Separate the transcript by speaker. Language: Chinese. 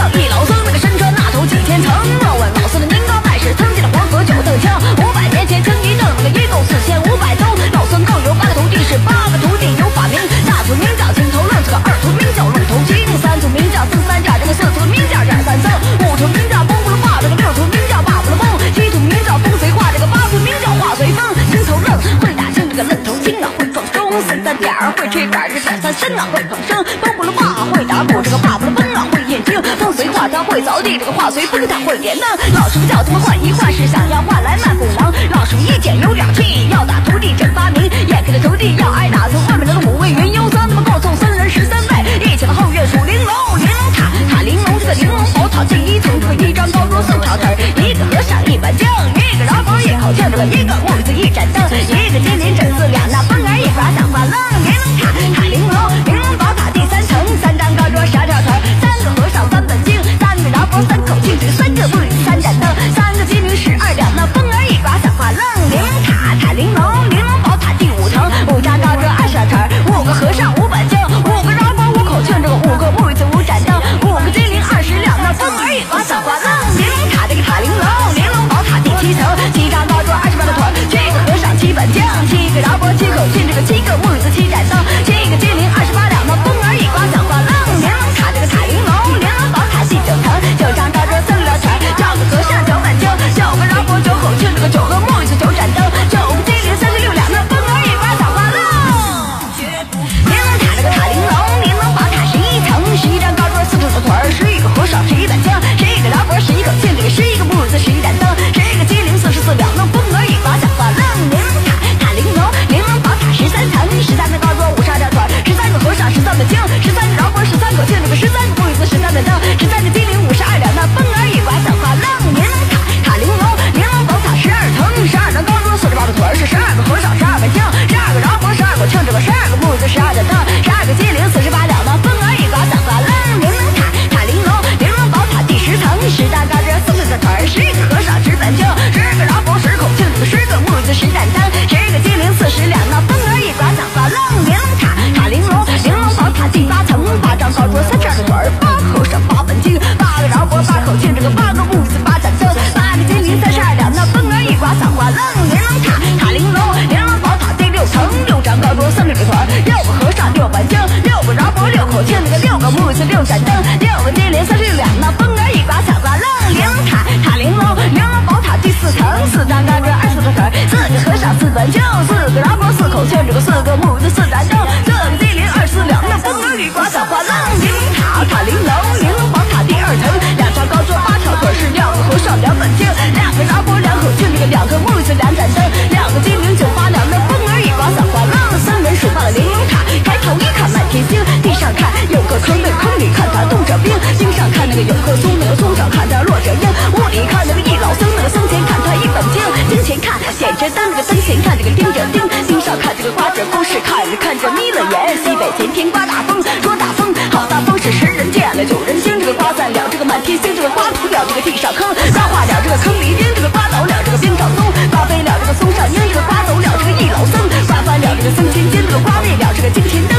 Speaker 1: 叫一老僧，那个身穿那头几千层。莫问老僧的年高百世，曾经的黄河九等枪。500年前称一正，那个一共4500宗。老僧更有8个徒弟，是8个徒弟有法名。大徒名叫青头愣，这个2徒名叫愣头青，3徒名叫僧三炸，这个4徒名叫染三僧，5徒名叫风不了化，这个6徒名叫霸不了风，7徒名叫风随化，这个8徒名叫化随风。青头愣会打青，这个愣头青啊会撞钟，3点会吹板，这个染三声啊会放声，风不了化会打鼓，这个霸不了风啊会验听，风随化他会扫地，这个化随风他会点灯。老师叫他们换一换，是想要换来卖虎狼。老师一见有两气，要打徒弟整发明，眼看着徒弟要挨打，从外面来了5位云游僧，他们够凑僧人13位，一起到后院数玲珑，玲珑塔，塔玲珑，这个玲珑宝塔第一层，这个一张高桌4条腿，一个和尚一碗浆，一个饶佛一口气，这个一个木子一盏灯，一个金鳞整4两，那风儿一刮响发愣。玲珑塔，塔玲珑，玲珑宝塔第3层，3张高桌12条腿，3个和尚3本经，3个饶佛3口气，这个3个木子3盏灯，3个金鳞12两，那风儿一刮响发愣。玲珑塔，塔玲珑，玲珑宝塔第5层，5张高桌20腿，5个和尚5本经，5个饶佛5口气，这个5个木子5盏灯，5个金鳞20两，那风儿一刮响发愣。玲珑塔，这个塔玲珑，玲珑宝塔第7层，7张高桌28个腿，7个和尚7本经，7个饶佛7口气，这个7个木子7盏灯，7个金鳞28两，那风儿一刮响发愣。玲珑塔，这个塔玲珑，玲珑宝塔第9层，9张高桌36条腿，9个和尚9本经，9个饶佛9口气，这个9个木子9盏灯，9个金鳞36两，那风儿一刮响发愣。玲珑塔，这个塔玲珑，玲珑宝塔11层，11张高桌40个腿，11个和尚11本经，11个饶佛11口气，这个11个木子11盏灯，11个金鳞44两，那风儿一刮响发愣。玲珑塔，塔玲珑，玲珑宝塔13层，13个高桌52条腿，13个和尚13本经，13个饶佛13口气，这个13个木子13盏灯，13个金鳞52两，那风儿一刮响发愣。玲珑塔，塔玲珑，玲珑宝塔12层，12张高桌48个腿是12个和尚12本经，12个饶佛12口气，这个12个木子12盏灯，12个金鳞48两，那风儿一刮响发愣。玲珑塔，塔玲珑，玲珑宝塔第10层，10张高桌40个腿，10个和尚10本经，10个饶佛10口气，这个10个木子10盏灯，10个金鳞40两，那风儿一刮响发愣。玲珑塔，塔玲珑，玲珑宝塔第8层，8张高桌32个腿，8个和尚8本经，8个饶佛8口气，这个8个木子8盏灯，8个金鳞32两，那风儿一刮响发愣。玲珑塔，塔玲珑，玲珑宝塔第6层，6张高桌30个腿，6个和尚6本经，6个饶佛6口气，那个6个木子6盏灯，6个金鳞36两，那风儿一刮响发愣。玲珑塔，塔玲珑，玲珑宝塔第4层，4张高桌20个腿，4个和尚4本经，4个饶佛4口气，这个4个木子4盏灯，4个金鳞24两，那风儿一刮响发愣。玲珑塔，塔玲珑，玲珑宝塔第2层，2张高桌8条腿是2个和尚2本经，2个饶佛2口气，这个2个木子2盏灯，2个金鳞98两，那风儿一刮响发愣。僧人数到了玲珑塔，抬头一看满天星，地上看有个坑，那个坑里看他动着兵，经上看那个有棵松，那个松上看他落着烟，屋里看那个一老僧，那个僧前看他一本经，经前看点着灯，那个灯前看这个盯着钉，钉上看这个刮着风，是看着眯了眼。西北前天刮大风，说大风好大风是10人见了9人惊，这个刮散了这个满天星，这个刮土了这个地上坑，刮化了这个坑里钉，这个刮倒了这个冰上松，刮飞了这个松上鹰，这个刮走了这个一老僧，刮翻了这个僧前肩，这个刮灭了这个金钱